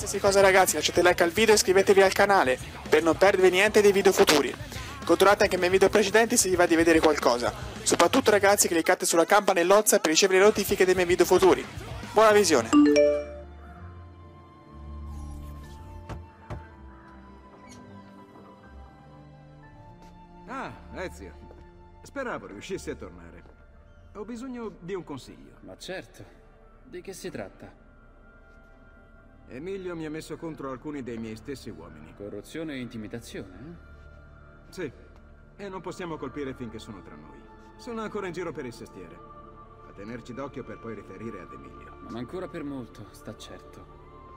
Qualsiasi cosa ragazzi, lasciate like al video e iscrivetevi al canale per non perdervi niente dei video futuri. Controllate anche i miei video precedenti se vi va di vedere qualcosa. Soprattutto ragazzi cliccate sulla campanellozza per ricevere le notifiche dei miei video futuri. Buona visione! Ah, Ezio. Speravo riuscissi a tornare. Ho bisogno di un consiglio. Ma certo. Di che si tratta? Emilio mi ha messo contro alcuni dei miei stessi uomini. Corruzione e intimidazione, Sì. E non possiamo colpire finché sono tra noi. Sono ancora in giro per il sestiere. A tenerci d'occhio per poi riferire ad Emilio. Non ancora per molto, sta certo.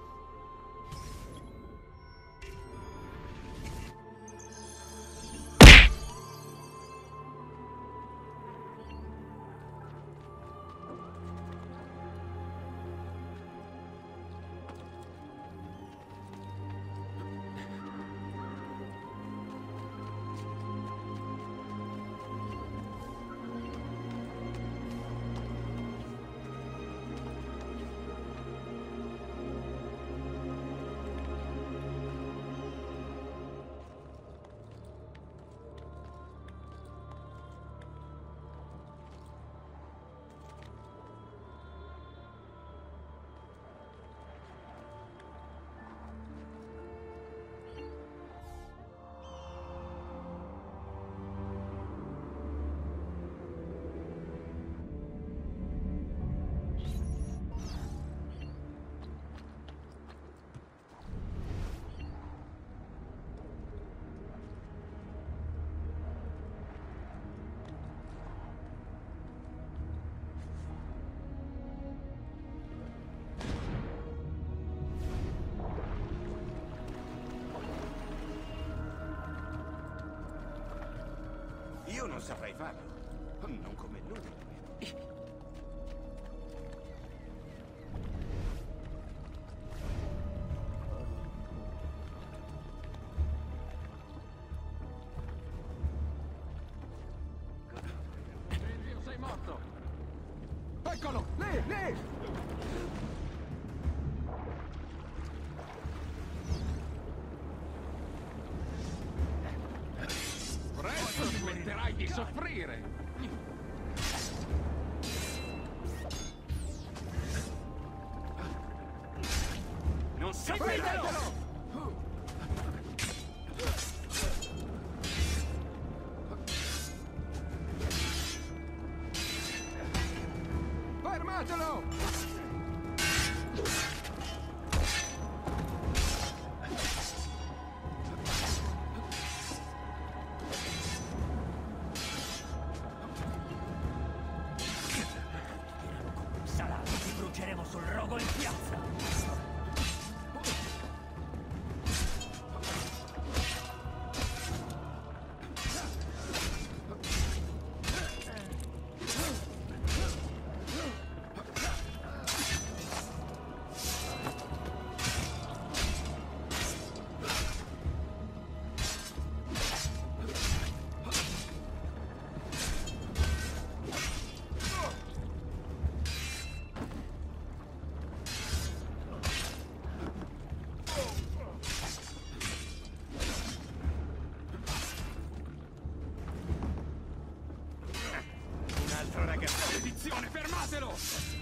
Io non saprei farlo. Non come lui. Sei morto! Eccolo! Lì! Lì! Presto smetterai di soffrire! Non saprei! Fermatelo! Salami, ti bruceremo sul rogo in piazza! Un altro ragazzo. Maledizione, fermatelo!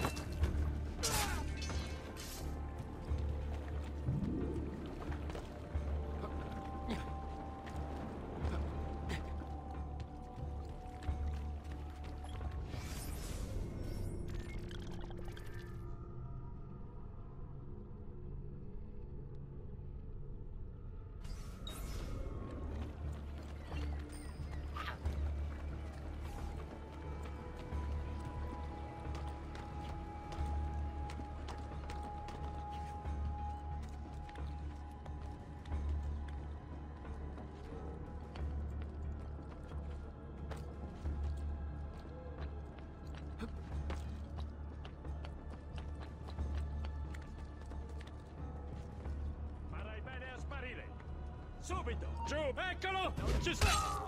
Farai bene a sparire! Subito! Giù! Eccolo! Non ci sta!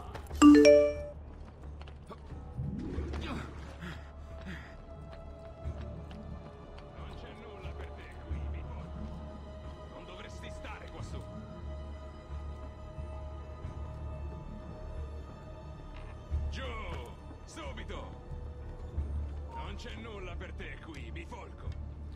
Non c'è nulla per te qui, Vito. Non dovrei Non c'è nulla per te qui, bifolco.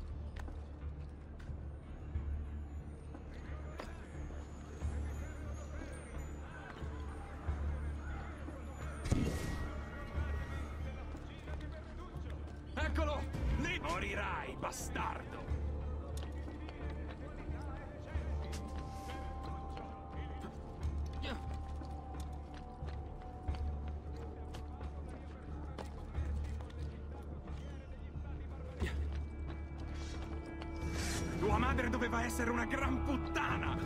Eccolo! Lì morirai, bastardo! Tua madre doveva essere una gran puttana!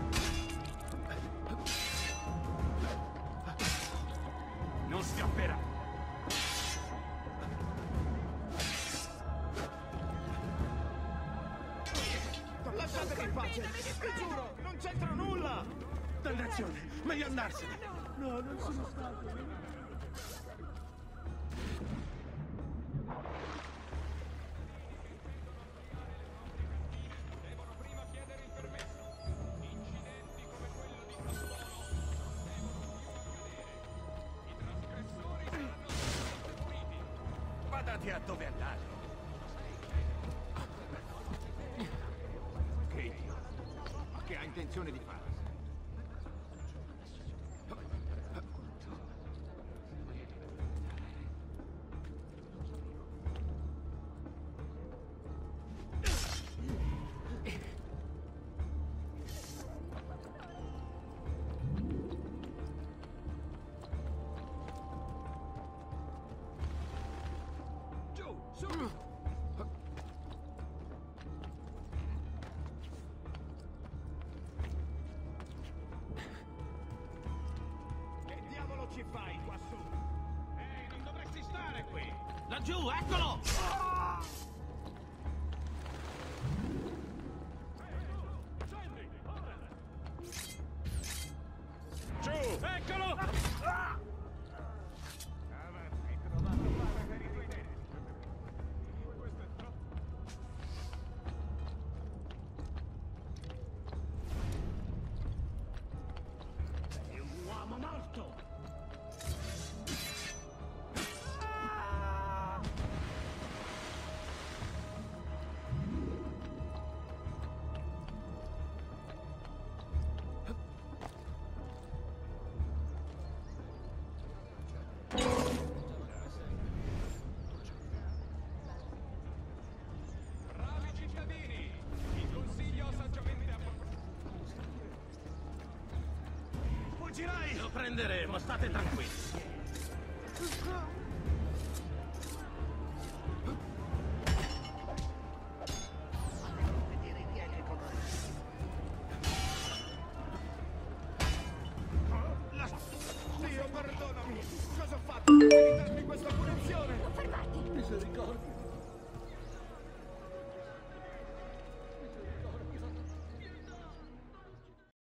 Non scapperà! Lasciatemi in pace! Vi giuro, non c'entra nulla! Dannazione, meglio andarsene! No, non sono stato... Guardate a dove andare. Che idiota. Che ha intenzione di fare? Che diavolo ci fai qua su? Ehi, non dovresti stare qui! Laggiù, eccolo! Giù! Eccolo! Hai trovato fare per i tuoi denti. Questo è troppo. È un uomo morto! Bravi cittadini! Il consiglio ha saggiamente approvato. Fuggirai! Lo prenderemo, state tranquilli.